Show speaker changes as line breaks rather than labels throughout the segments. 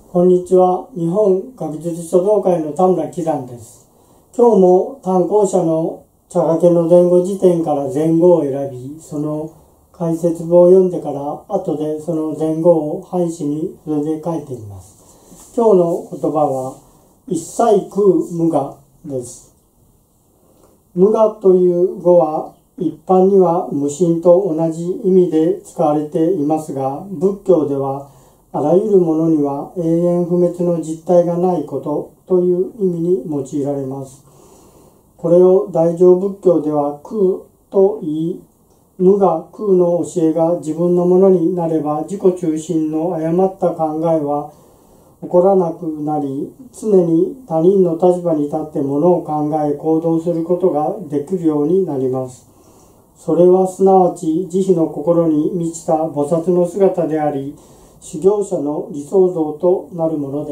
こんにちは。日本学術書道会の田村喜山です。今日も単行者の茶掛けの前後辞典から前後を選び、その解説文を読んでから後でその前後を半紙に筆で書いています。今日の言葉は一切空無我です。無我という語は一般には無心と同じ意味で使われていますが、仏教ではあらゆるものには永遠不滅の実体がないことという意味に用いられます。これを大乗仏教では空と言い、無我空の教えが自分のものになれば自己中心の誤った考えは起こらなくなり、常に他人の立場に立ってものを考え行動することができるようになります。それはすなわち慈悲の心に満ちた菩薩の姿であり、修行者の理想像となるものです。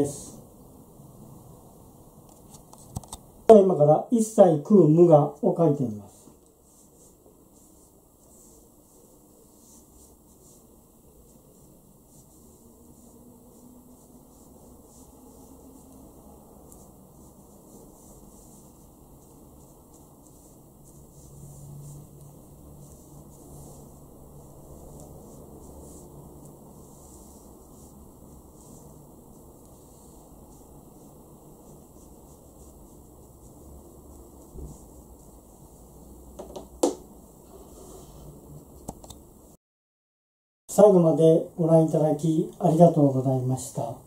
今から一切空無我を書いてみます。最後までご覧いただきありがとうございました。